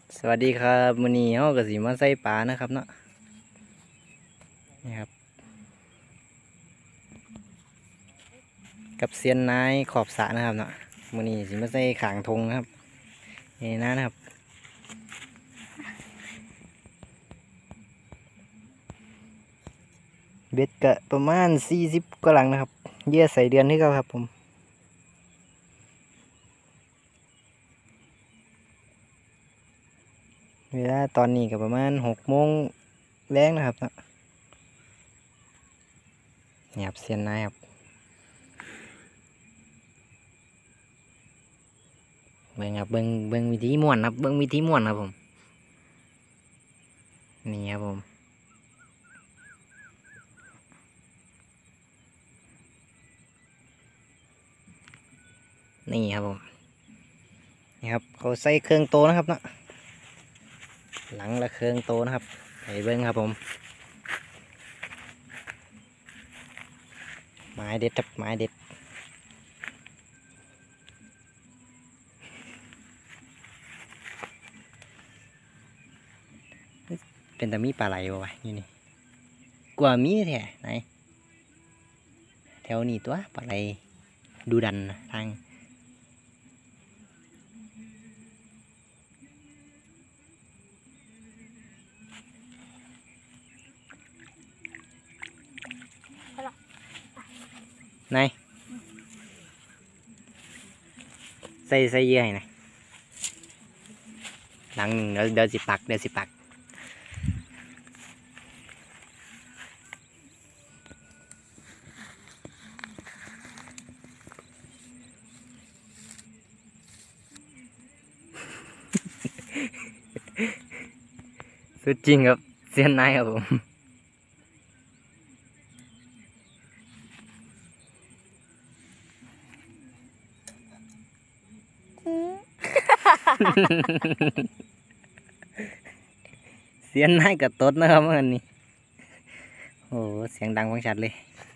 สวัสดีครับมื้อนี้เฮาก็สิมาใส่ปลานะครับเนาะนี่ครับกับเซียนนายขอบสระนะครับเนาะมื้อนี้สิมาใส่ขางทงนะครับนี่นะครับเบ็ดก็ประมาณ40กว่าหลังนะครับเหยื่อใส่เดือนนี่ก็ครับผมเวลาตอนนี้ก็ประมาณ6 โมงแรงนะครับเนาะนี่ครับเซียนนายครับเบิ่งครับเบิ่งวิธีม่วนครับเบิ่งวิธีม่วนครับผมนี่ครับผมนี่ครับผมนี่ครับเขาใส่เครื่องโตนะครับเนาะหลังละเครื่องโตนะครับไปเบิ้งครับผมไม้เด็ดครับไม้เด็ดเป็นแต่มีปลาไหลบ่วะนี่กว่ามีแท้ไหนแถวนี้ตัวปลาไหลดูดันนะทางไหนใส่เยื่อให้นะหลังหนึ่งเดี๋ยวสิปักสุดจริงครับเซียนนายครับผมเสียงนายกับตดนะครับเมื่อนี้โอ้เสียงดังฟังชัดเลย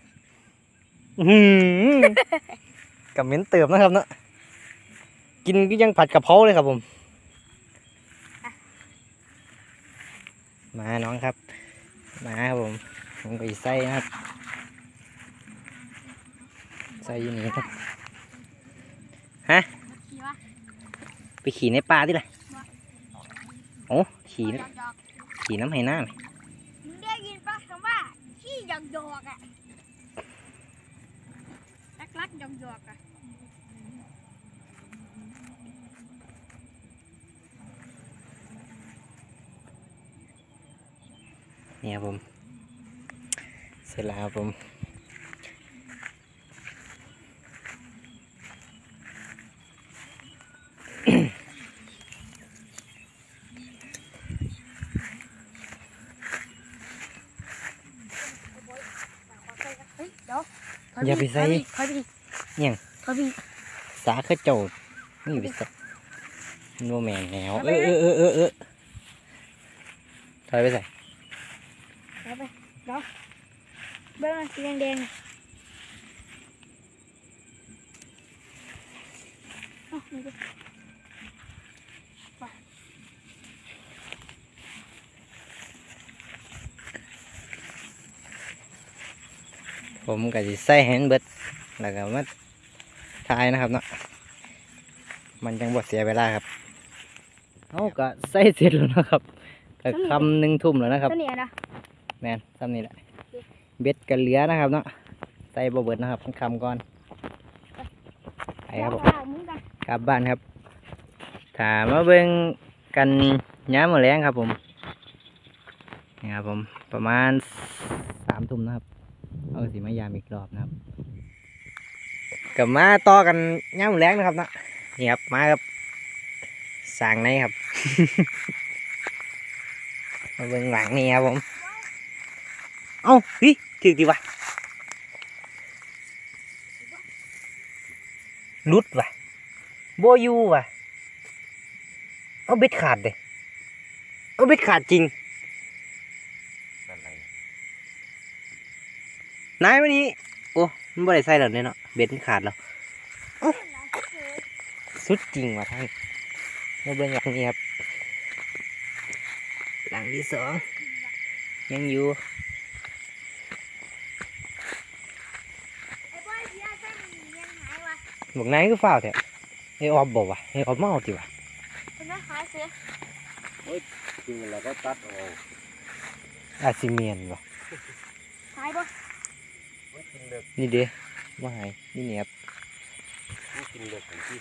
กับเหม็นเติบนะครับเนาะกินก็ยังผัดกะเพราเลยครับผมมาน้องครับมาครับผมก็ใส่นะครับใส่อยี่นี่ครับฮะไปขี่ในป่าดิล่ะโอ้ขี่น้ำให้หน้ามึงได้ยินปะคำว่าขี้หยอกหยอกอ่ะรักหยอกหยอกอ่ะเนี่ยผมเสร็จแล้วครับผมอย่าไปใส่เนี่ยสาข้าโจดนี่ไปใส่โนแมนแนวถอยไปใส่ไปเดี๋ยวเบิ้งสีแดงผมก็จะใส่ให้มันเบิดแล้วก็มาทายนะครับเนาะมันจังบ่เสียเวลาครับเขาก็ใส่เสร็จแล้วนะครับก็คำ1 ทุ่มแล้วนะครับแมนซ้ำนี่แหละเบ็ดกันเหลือนะครับเนาะใส่บ่เบิดนะครับคำก่อนไปครับผมกลับบ้านครับถามมาเบิ่งกันย้ำมื้อแลงครับผมนี่ครับผมประมาณ3 ทุ่มนะครับเอาสิมายามอีกรอบนะครับกับมาต่อกันย้ำมื้อแลงนะครับเนาะนี่ครับมาครับสร้างในครับ มาเบิ่งหลังนี่ครับผมเอ้าเฮ้ยถึกดีวะลุดว่ะโบยูว่ะเอาเบ็ดขาดเลยเอาเบ็ดขาดจริงนายวันนี้โอ้มันบ่ได้ใส่หรอกเนี่ยเนาะเบ็ดมันขาดแล้วสุดจริงว่ะท่านมาเบิ่งหลังนี่ครับหลังที่สองยังอยู่ไอ้บอยที่ใส่มันยังหายวะบอกไหนก็ฝ้าวแท้ไอ้ออบบอกว่าไอ้ออบเมาจิวะเป็นว่าหายเสียจริงเราก็ตัดออกอาซิเมียนวะหายบ่ไม่กินเลือดนี่เด้ว่าไงนี่เนี่ยครับไม่กินเลือดของที่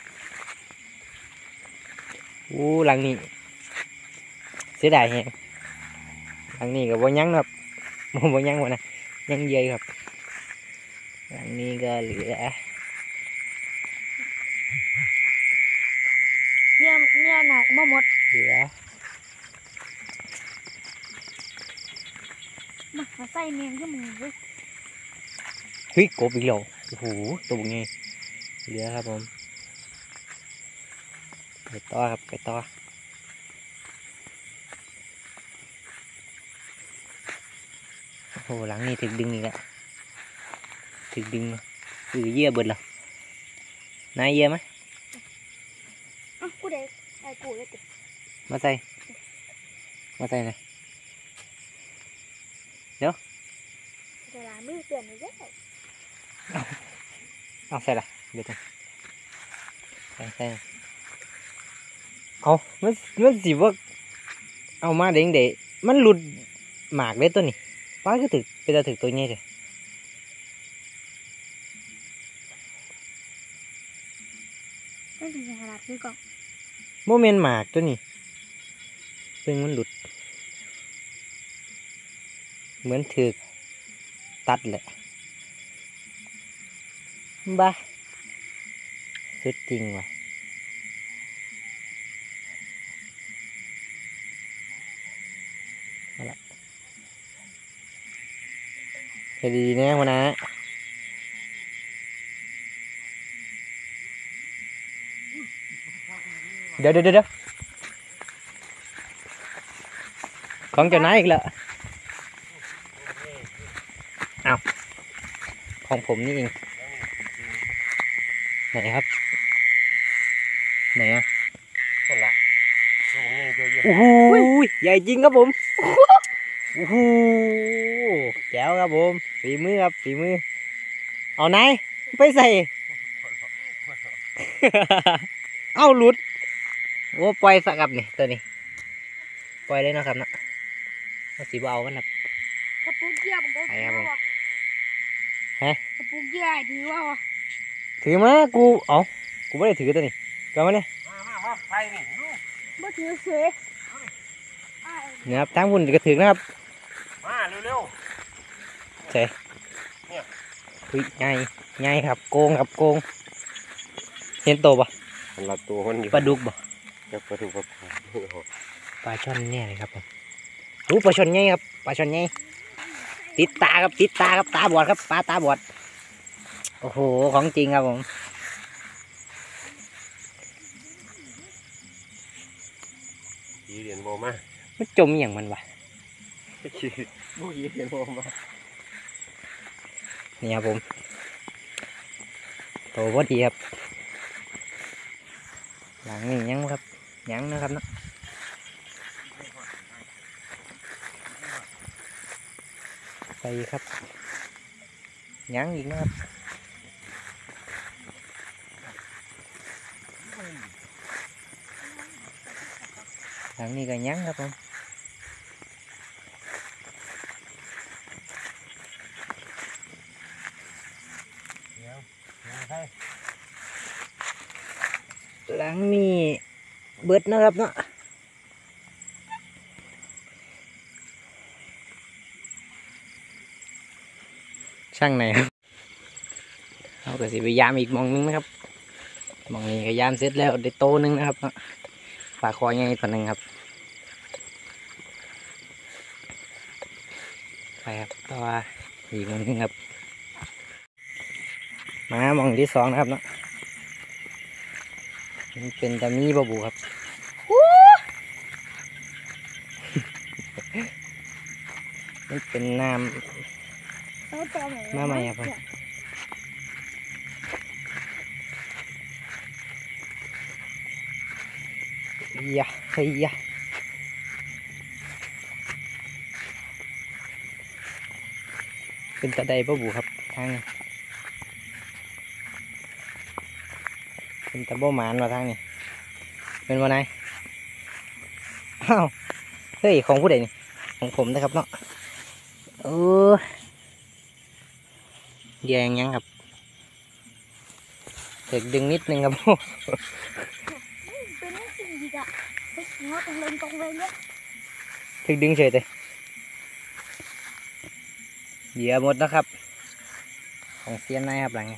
อู้หลังนี้เสียดายแฮงหลังนี้ก็บ่ยังครับบ่ยังวะนะยังเยอะครับหลังนี้ก็เหลือเนี่ยหนักบ่หมดเหลือมาใส่เนียนขึ้นมือเว้ยเฮ้ยกบอีกแล้วโอ้โหตัวบุกไงเหลือครับผมไปต่อครับไปต่อโอ้โหหลังนี้ถึกดึงอีกแล้วถึกดึงเยื่อเบิดแล้วนายเยื่อไหมอ่ะกูเด็กไอ้กูเลยติมาใส่เลยเวลามือเปลี่ยนเลยเด้อเอาใส่ละเดี๋ยวใส่เอามันสิว่าเอามาเด้งเดะมันหลุดหมากเลยตัวนี้ป้าก็ถึกเป็นตาถึกตัวนี้เลยไม่ถึงขนาดนี้ก่อนโมเมนต์หมากตัวนี้ซึ่งมันหลุด เหมือนถึกตัดแหละบ้าสุดจริงว่ะเอาละเฮ็ดดีๆนะหัวหน้าเดี๋ยวของเจ้านายอีกแล้วอ้าวของผมนี่เองไหนครับไหนอ่ะคนละโอ้โหเยอะโอ้โหใหญ่จริงครับผมโอ้โหแจ๋วครับผมฝีมือครับฝีมือเอาไหนไปใส่ เอาหลุดโอ้ปล่อยสักกับนี่ตัวนี้ปล่อยเลยเนาะครับเนาะเอาสีเอากันครับกระปุกเยื่อมันก็ไปครับผมฮะกระปุกเยื่อถือว่าวะถือมากูกูไม่ได้ถือตัวนี้กลับมาเนี่ยมาไปนี่ดูบ่ถือเสือเนี่ยครับทางบุญก็ถือนะครับมาเร็วใช่อุ้ยใหญ่ครับโกงครับโกงเห็นโตปะๆคนละตัวมันอยู่ปลาดุกปะจะปลาดุกปลาปลาช่อนเนี่ยเลยครับผมโอ้ปลาช่อนใหญ่ครับปลาช่อนใหญ่ติดตาครับตาบอดครับปลาตาบอดโอ้โหของจริงครับผมขี่เหรียญโบมามันจมอหย่างมันวะขี่บุยเหรียญโบมานี่ครับผมโตพอดีครับหลังนี่ยังครับยังนะครับเนาะไปครับยังอีกนะครับหลังนี้ก็ยังครับผมหลังนี้เบิดนะครับเนาะช่างไหนครับเอาก็สิไปยามอีกหมองนึงนะครับหมองนี้ก็ยามเสร็จแล้วได้โตนึงนะครับเนาะปลาคอใหญ่ตัวหนึ่งครับไปครับต่ออีกหมองนึงครับมาหมองที่สองนะครับเนาะมันเป็นตะมีบะบูครับ มันเป็นน้เอาตัวไหนมาใหม่ครับผม ำเฮียเป็นตะไดบ่บูครับทางนี้เป็นตะบ่หมานว่าทางนี้เป็นวันไหนอ้าวเฮ้ยของผู้ใดนี่ของผมนะครับเนาะเออแยงยังครับเด็กดึงนิดนึงครับเป็นไม่จริงอีกอ่ะเฮ้ยงอตรงเลยเนี่ยถึงดึงเฉยเลยเหยื่อหมดนะครับของเซียนนายครับหลังนี้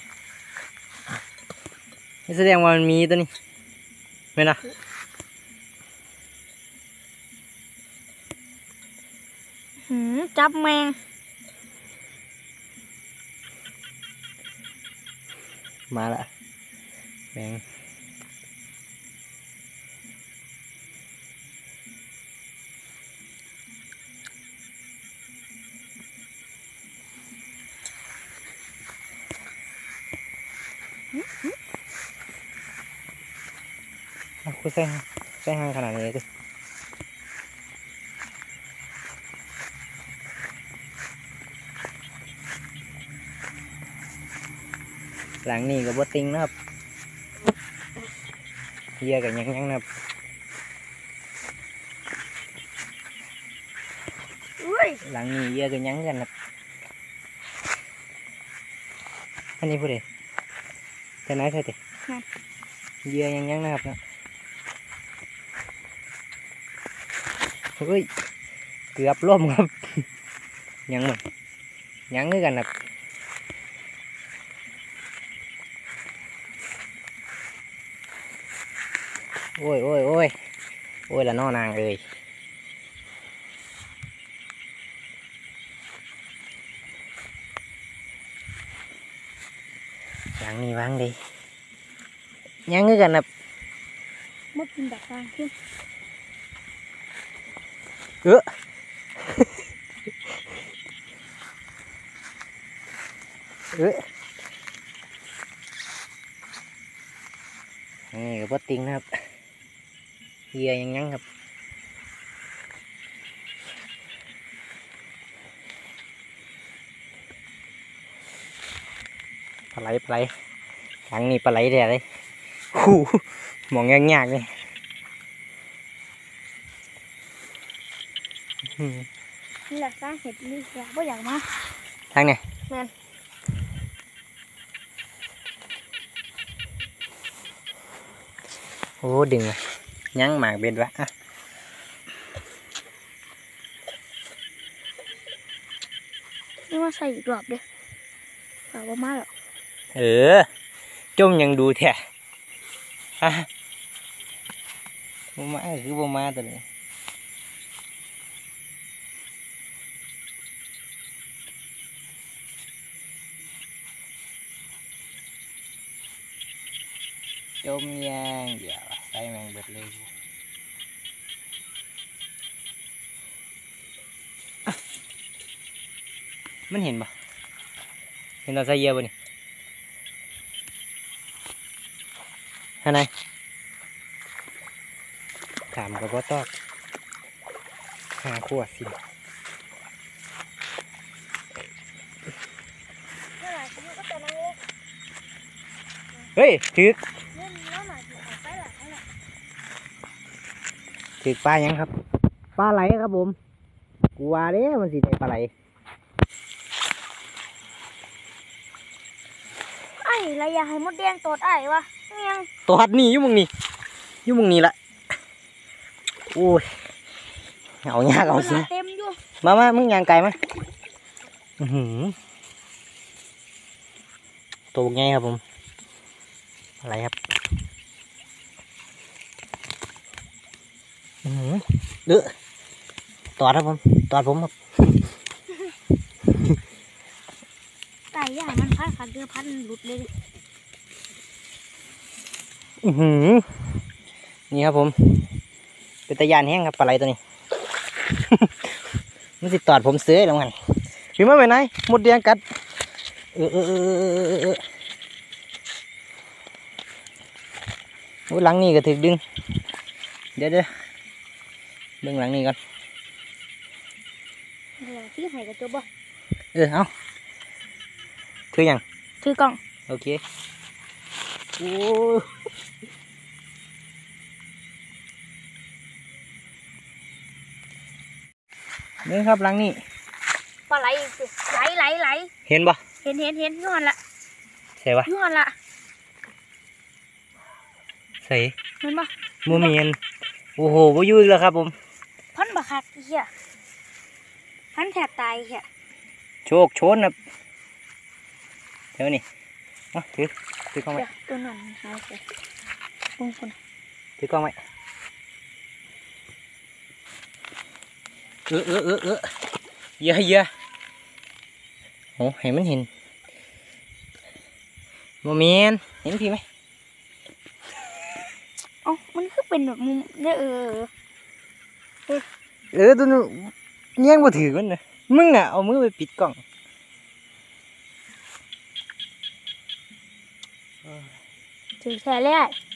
นี่แสดงว่ามันมีตัวนี้ไม่นะจับแมงมาละแมงเอาคุณใส่ห่างขนาดนี้เลยหลังนี้กับบติงนะครับเหยื่อกับยังนะครับอุ้ยหลังนี้เหยื่อกับยังกันครับอันนี้พูดเลยแต่ไหนใช่ติเหยื่อยังนะครับเนาะเฮ้ยเกือบล่มครับ ยังมันยังด้วยกันครับโอ้ยโอ้ยโอ้ยโอ้ยละน้อนางเลยหลังนี้วางดิยังด้วยกันครับมุดกินแบบกลางขึ้นเออ เออนี่ก็บ่ติงนะครับเหยื่อยังครับปลาไหลหลังนี้ปลาไหลแดดเลยคู่มองยากๆเลยนี่แหละสาเหตุนี่แหละว่าอยากมาทางไหนแม่นโอ้ดึงเลยยั้งหมากเบ็ดวะอ่ะนี่ว่าใส่อีกรอบเด้อฝากว่ามาหรอกเออจมยังดูแท้ฮะบ่มาคือบ่มาตัวนี้จมยังเดี๋ยวใส่แมงเบ็ดเลยอ่ะมันเห็นปะเห็นเราใส่เยอะปะนี่ฮะนายถามกับว่าตอกหาขวดสิเมื่อไหร่ฉันก็จะนั่งเล่นเฮ้ยถึกเล่นแล้วหน่อยจะออกไปหลังนั่นแหละถึกปลายังครับปลาไหลครับผมกูว่าเด้มันสิได้ปลาไหลไอ้ระยะให้มดแดงตดไอ้วะยังตัวหัดนี่อยู่มึงนี่อยู่มึงนี่ละโอ้ยเอายากเอาสิเต็มอยู่มามึงยางไก่มาอื้อหือตัวไงครับผมอะไรครับอื้อหือเด้อตอดครับผมตอดผมครับไก่ย่างมันพันขันเดือพันหลุดเลยดิอื้อหือนี่ครับผมเป็นตะยานแห้งครับปลาไหลตัวนี้ มันสิตอดผมเสือแล้วไงหรือไม่เป็นไรหมดแดงกัดโอ้ยหลังนี่ก็ถึกดึงเดี๋ยวเบิ่งหลังนี่ก่อนเดี๋ยวที่ไห่กับตัวบ่เอาถือยังถือกล่องโอเคโอ้นี่ครับหลังนี่ปลาไหลอีกสิไหลเห็นบ่เห็นย้อนละใส่ปะย้อนละใส่เห็นปะโมเมนโอ้โหบ่อยู่อีกแล้วครับผมพันบักคักเหี้ยพันแถบตายเหี้ยโชคโชนครับเดี๋ยวนี่มาถือกล้องไว้เดี๋ยวตัวนั้นหายไปปุ้งคนถือกล้องไว้เยอะโอ้เห็นมันเห็นโมเมนเห็นพี่ไหมเอ้ามันคือเป็นแบบมุมเนี่ยตัวนู้นแย่งบ่ถือมันนะมึงน่ะเอามือไปปิดกล้องถือแค่เลย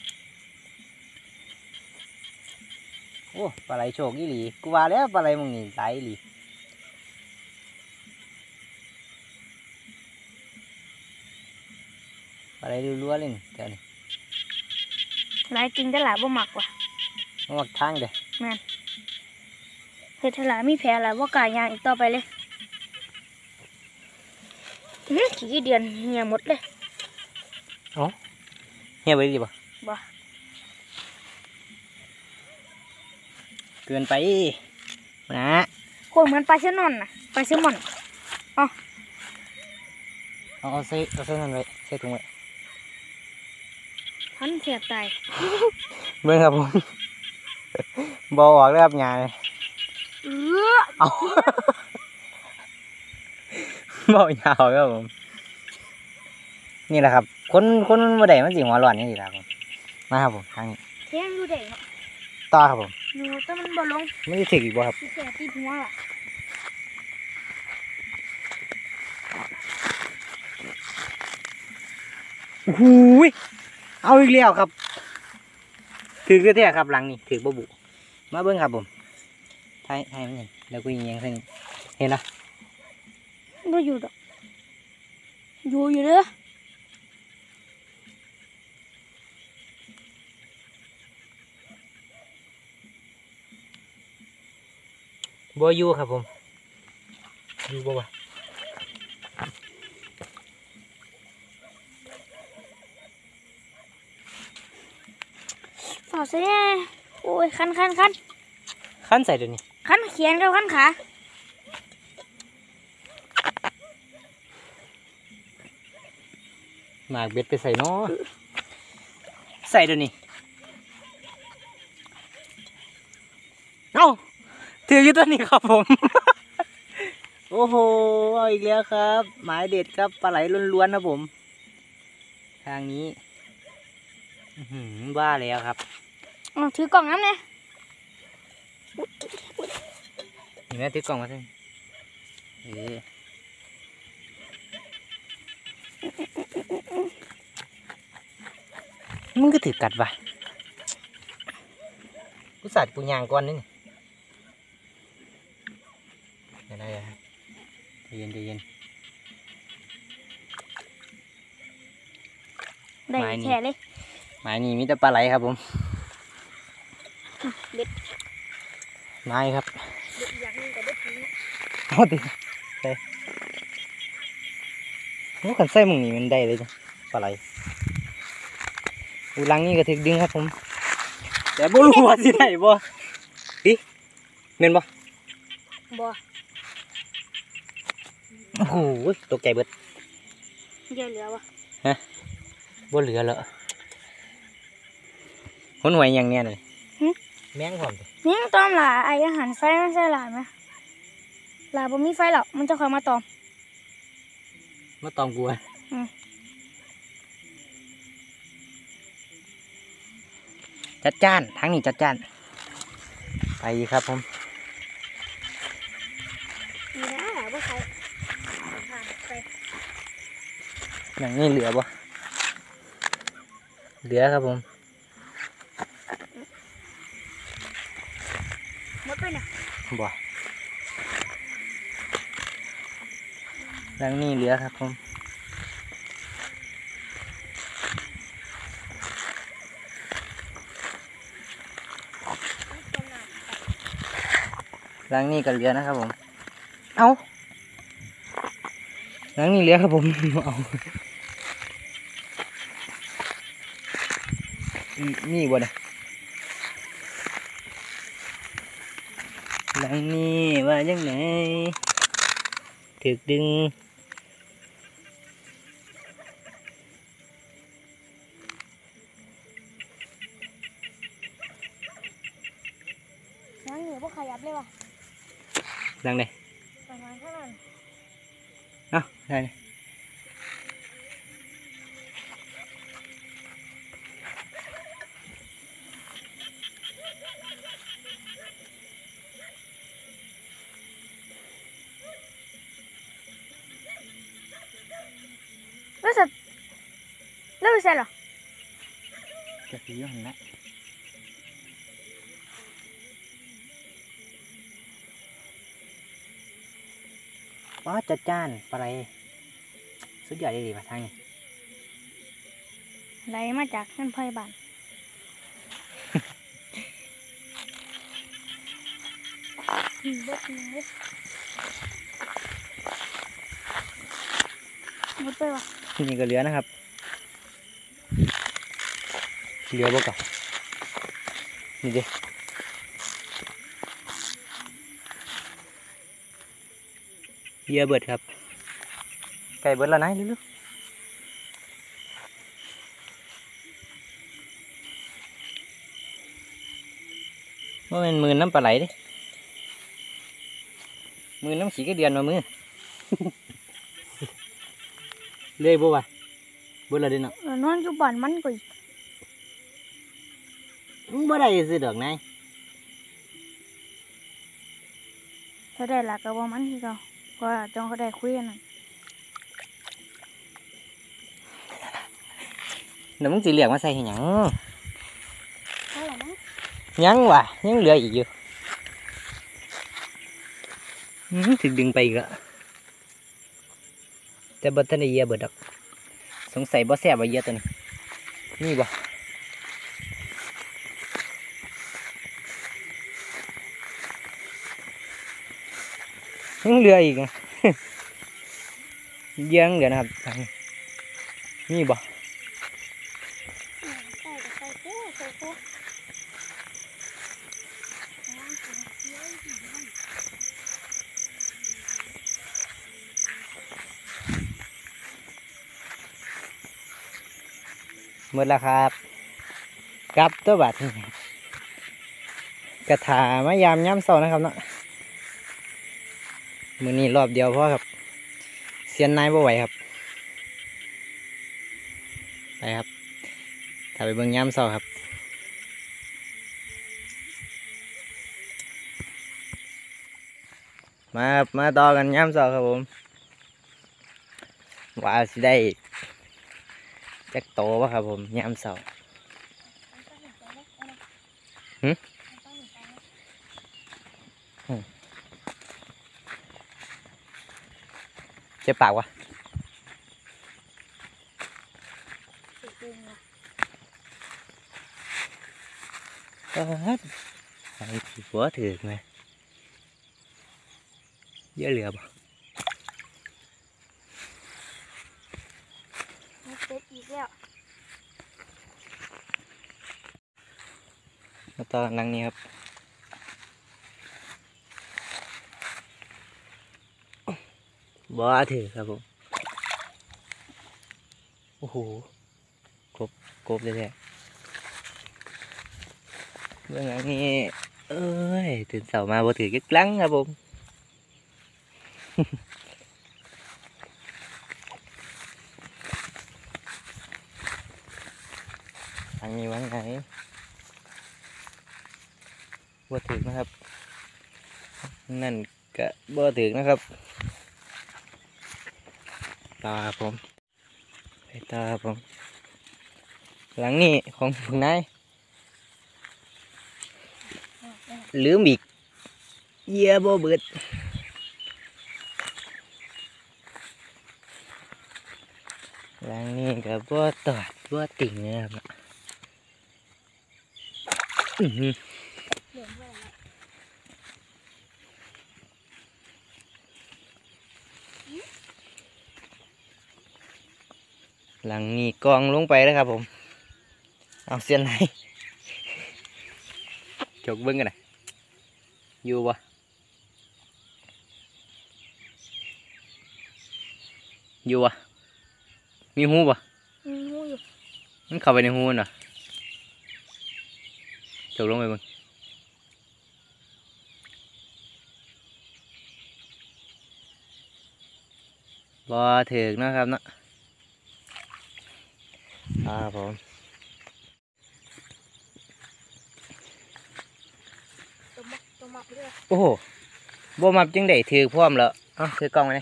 โอ้ปลาไหลโชคอีหลีกูว่าแล้วปลาไหลมึงนี่ไหลอีหลีปลาไหลรัวๆเลยนี่เดี๋ยวนี้หลายจริงแต่หลายบ่มักว่ะมันออกทางเด้อเฮ็ดให้หลายมีแผลหลายบ่กล้าย่างอีกต่อไปเลยขี้เดือนเหี่ยหมดเลยเฮียไปดีป่ะบ่เกินไปนะโคตรเหมือนปลาเชนอนน่ะปลาแซลมอนเอาใส่นั่นไว้ใส่ถุงไว้พันแถบตายเบิ่งครับผม บอออกเลยครับงานเอา บอยาวครับผมนี่แหละครับคนบ่ได้มันสิหัวร้อนนี่สิครับผมมาครับผมทางนี้เที่ยงอยู่เด็กเนาะต่อครับผมหนูแต่มันบ่ลงไม่ได้ถึกอีกบ่ครับที่แก่ติดหัวล่ะหูยเอาอีกแล้วครับถือกระแทกครับหลังนี่ถือบ่บุมาเบิ่งครับผมไทยมันเห็นแล้วกูยิงยังใส่นี่เห็นนะบ่อยู่ดอกอยู่เด้อบ่อยู่ครับผมอยู่บ่วะฝาใส่โอ้ยคันขั้นใส่เดี๋ยวนี้คันเขียนกับคันขาหมากเบ็ดไปใส่เนาะใส่เดี๋ยวนี้เอ้าถืออยู่ตัวนี้ครับผม โอ้โหเอาอีกแล้วครับหมายเด็ดครับปลาไหลล้วนๆนะผม ทางนี้บ้าแล้วครับถือกล่องน้ำเนี่ยเห็นไหมถือกล่องมาสิมึงก็ถือกัดว่ะกูสัตว์กูยางก่อนนี่ได้ครับใจเย็นได้ไม้นี่แฉเลยหมายนี้มีแต่ปลาไหลครับผมเด็ดไม้ครับเด็ดอย่างนึงกับเด็ดทิ้งโอ้ดิใส่โอ้ขันใส่มึงนี่มันได้เลยจ้ะปลาไหลอูรังนี่ก็ถึกดึงครับผม แต่บ่รู้ว่าสิได้บ่ดิเม่นบ่บ่โอ้โหตกใจเบิดเดี๋ยวเหลือวะบ่เหลือแล้วคนหวยอย่างเนี้ยเลยแมงพร้อมสินี่ตอมหลาไออาหารไฟมันใช่หลาไหมหลาบ่มีไฟหรอกมันจะคอยมาตอมมาตอมกูจัดจ้านทางนี้จัดจ้านไปครับผมนี่นะหลาบ่ใครไปอย่างนี้เหลือบ่เหลือครับผมหมดไปน่ะบ่ดังนี้เหลือครับผมหลังนี้ก็เหลือนะครับผมเอาหลังนี้เหลือครับผมเอานี่บ่เนี่ยหลังนี้ว่าจังไหนถึกดึงนั่งเหนือพวกขยับเลยวะหลังไหนประมาณเท่านั้นเอาได้เลยแล้วสัตว์แล้วไม่ใช่เหรอจะสีอยู่หันละว้าจัดจ้านปลาไหลสุดยอดเลยดีป่ะทางนี้ไหลมาจากนั่นพยาบาลเบิดเลยหมดไปวะนี่ก็เหลือนะครับเหลือบ่ก่อนนี่ดิเหยื่อเบิดครับไก่เบิดแล้วนะลึกๆว่าเป็นมือน้ำปลาไหลดิมือน้ำขี้กระเดือนมามือ เลยบ่วะเบิดแล้วเดิเนาะนอนอยู่บ้านมันก็อีกบ่ได้ซื้อดอกนายถ้าได้หลักก็ว่ามันที่เขาก็จองเขาได้คุยกันนั่นเดี๋ยวมึงสิเรียกมาใส่ให้หยังใช่หรอมั้งยังวะยังเหลืออีกอยู่ถึงดึงไปอีกอะแต่บ่ทันได้เหยียบเบิดดอกสงสัยบ่แซ่บว่าเหยียบตัวนี้นี่บ่ยังเหลืออีกอะ เหยื่อยังเหลือนะครับนี่บ่ใส่ก็ใส่กูใส่กูหมดแล้วครับกลับตัวบัดนี่กระถามายามย้ำเศร้านะครับเนาะมื้อนี้รอบเดียวพอครับเสียนนายบ่ไหวครับไปครับถ้าไปเบิ่งย้ำเศร้าครับมาครับมาต่อกันย้ำเศร้าครับผมว่าสิได้จักโตวะครับผมย้ำเศร้า เจ็บปากวะไอ้หัวถือไหมเยอะเหลือบ่เสร็จอีกแล้วมาต่อกันหลังนี้ครับบ่ถือครับผมโอ้โหกบเลยแท้เรื่องอันนี้เอ้ยตื่นเสามาบ่ถือกิ๊กลังครับผมอันนี้วันไหนบ่ถือนะครับนั่นก็บ่ถือนะครับตาผมไปตาผมหลังนี้ของคุณนายลืมอีกเหยียบ่เบิดหลังนี้ก็บ่ตอดบ่ติ่งนะครับอื้อหือเหลืองไปแล้วหลังนี้กองลงไปแล้วครับผมเอาเสียนไหนจกเบิ้งกันนะอยู่ปะอยู่ปะมีหูปะมีงูอยู่มันเข้าไปในหูน่ะจกลงไปเบิ้งบ่ถึกนะครับเนาะครับผมตัวมักเลือดโอ้โหบ่มาจึงได้ถือพร้อมแล้วเอ้าถือกล้องไว้นะ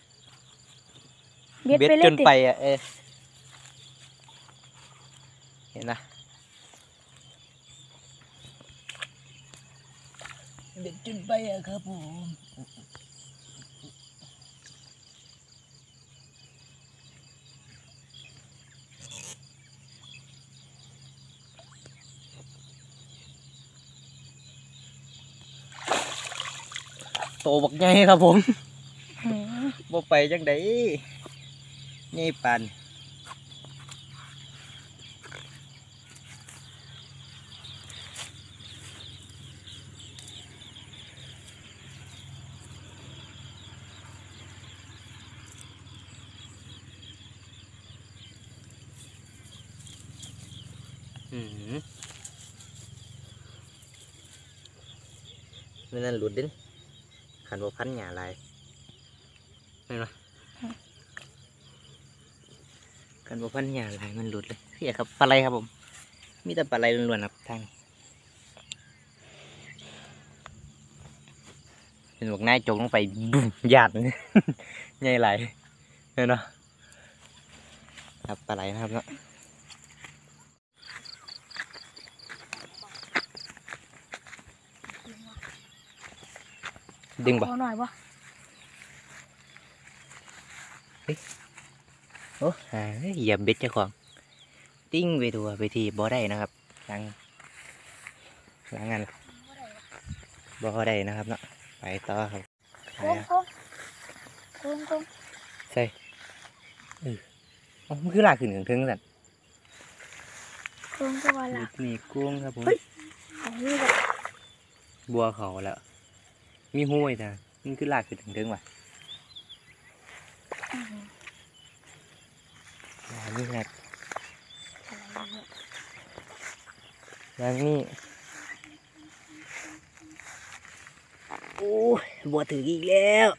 เบ็ดไปเลจยนติไปอ่ะเห็นนะเบ็ดจนไปอ่ะครับผมโตบักใหญ่ครับผมหืมบ่ไปจังไดใหญ่ปานนั่นหลุดดิ้นขันบ่พันหยาลายเห็นไหมขันบ่พันหยาลายมันหลุดเลยเสียครับปลาไหลครับผมมีแต่ปลาไหลล้วนๆครับทางเป็นบอกนายจกลงไปบุ้มหยาดเลย ใหญ่ไหลายเห็นไหมครับปลาไหลนะครับเนาะดึงบ่ขอหน่อยบ่โอ้หาเหยียบเบ็ดเจ้าของติ้งไปตัวไปทีบ่ได้นะครับหลังงานบ่ได้นะครับเนาะไปต่อครับโค้งโค้งโค้งโค้งใช่มันคือลากขึ้นถึงสันโค้งก็ว่าละนี่กุ้งครับผมของนี่แบบบัวเขาแล้ว มีห้วยนะมันคือลากขึ้นถึงว่ะนี่แหละแล้วนี่โอ้ยบัวถืออีกแล้ว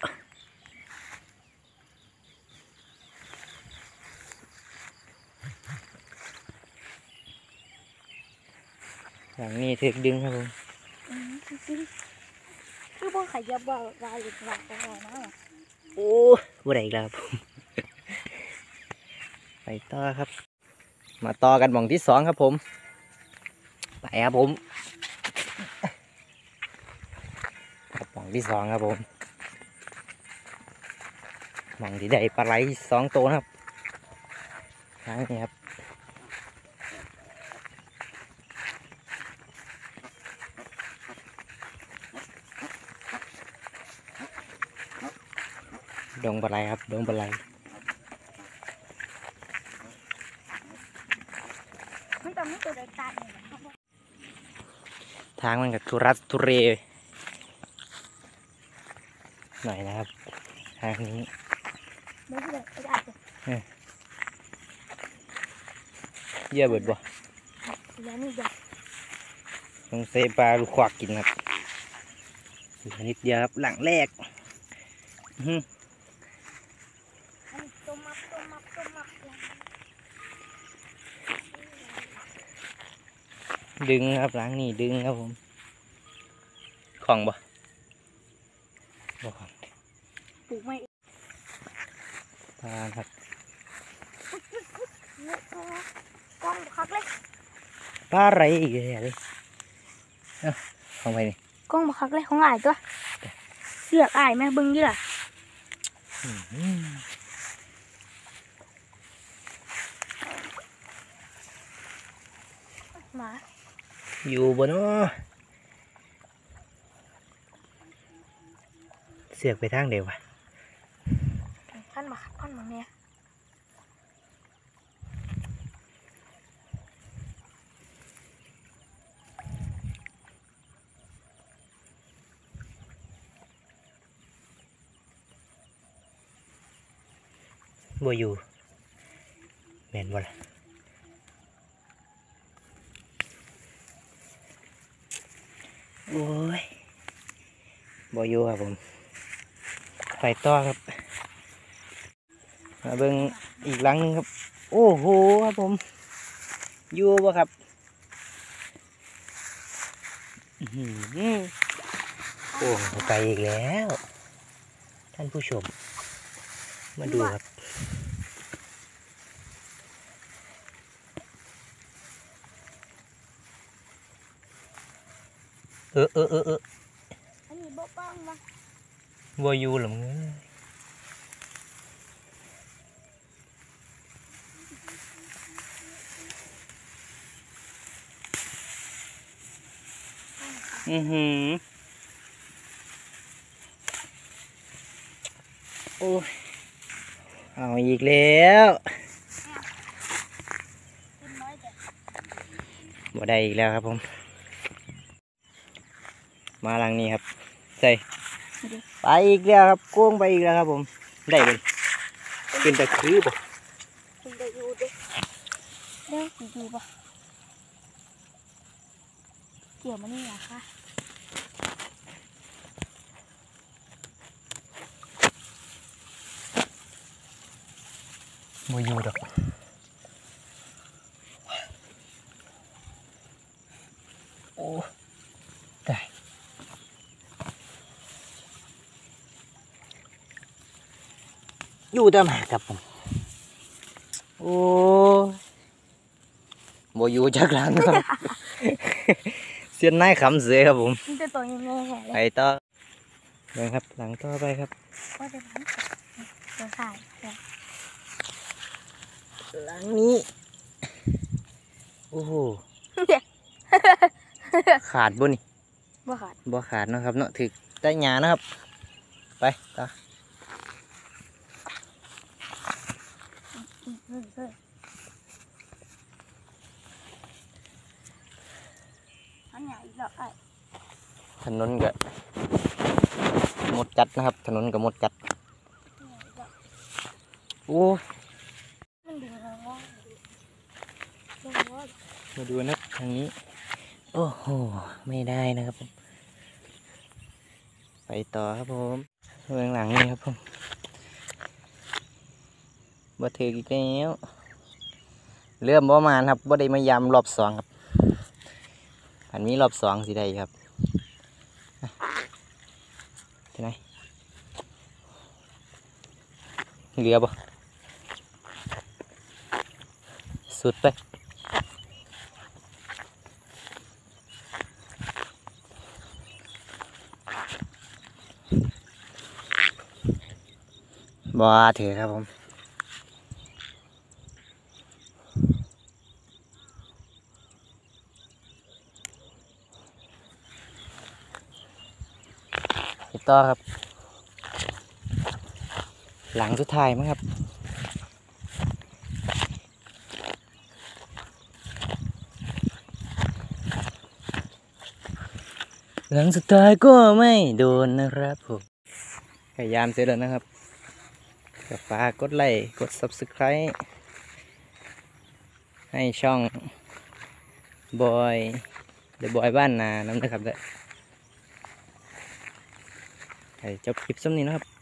หลังนี้ถึกดึงครับผมจริงๆคือพวกขยับว่าวายหรือหลักของเรานะโอ้บัวได้อีกแล้วครับผม ไปต่อครับ มาต่อกันหม่องที่สองครับผมไปครับผมหม่องที่สองครับผมหม่องที่ได้ปลาไหล2 ตัวนะครับทางนี้ครับดงปลาไหลครับดงปลาไหลมันต้องมีตัวใดตายเนี่ยนะครับทางมันกับทุรัสทุเรหน่อยนะครับทางนี้ไม่ใช่เลยไม่ได้เลยเยื่อเบิดบ่แล้วนี่เดี๋ยวต้องเซปลาลูกควักกินครับเหลือนิดเดียวครับหลังแรกอื้อหืออันนี้ตัวมักดึงครับหลังนี่ดึงครับผมของบ่บ่ของปลูกไม่ปลาครับกล้องคักเลยปลาอะไรอีกเลยเอ้าของไปนี่กล้องบักคักเลยของอายตัวเสือกอายไหมเบึงยี่ล่ะอื้อหือหมาอยู่บ่เนาะเสือกไปทางเดียววะขั้นมาขั้นมาเนี่ยบ่อยู่แม่นบ่ล่ะโอ้ยบ่อยู่ครับผมไปต่อครับมาเบิ่งอีกหลังหนึงครับโอ้โหครับผมอยู่บ่ครับอื้อหือโอ้ไปอีกแล้วท่านผู้ชมมาดูครับเอออันนี้บ่ป้องวะบ่อยู่หรอมึงอือหือโอ้ยเอาอีกแล้วเป็นน้อยแต่บ่ได้อีกแล้วครับผมมาหลังนี้ครับใส่ไปอีกแล้วครับโก้งไปอีกแล้วครับผมได้เลยเป็นตะคือบ่คุณจะอยู่เด้เด้อยู่ปะเกี่ยวมานี่เหรอคะบ่อยู่ดอกโอ้ได้อยู่แต่หมาครับผมโอ้บ่อยู่จากหลังครับ เสียนนายขำเสือครับผมมันจะตัวยังไงแหไปละต่อเลยครับหลังต่อไปครับว่าจะทำตัวขายแต่หลังนี้โอ้โหขาดบ่นี่บ่ขาดบ่ขาดเนาะครับเนาะถึกได้หยานะครับไปต่ออันใหญ่อีกแล้วไอ้ถนนก็หมดกัดนะครับถนนก็หมดกัดโอ้มันดึงเราว่าดึงว่ามาดูนะทางนี้โอ้โหไม่ได้นะครับผมไปต่อครับผมเบื้องหลังนี่ครับผมบ่ถืออีกแล้วเริ่มประมาณครับบ่ได้มายำรอบสองครับอันนี้รอบสองสิได้ครับที่ไหนเหลือบ่สุดไปบ่ถือครับผมไปต่อครับ หลังสุดท้ายมั้งครับหลังสุดท้ายก็ไม่โดนนะครับผมพยายามเสร็จแล้วนะครับก็ฝากกดไลค์กด Subscribe ให้ช่องบอยเดอะบอยบ้านนาน้ำนะครับเด้อให้จบคลิปส้มนี้นะครับ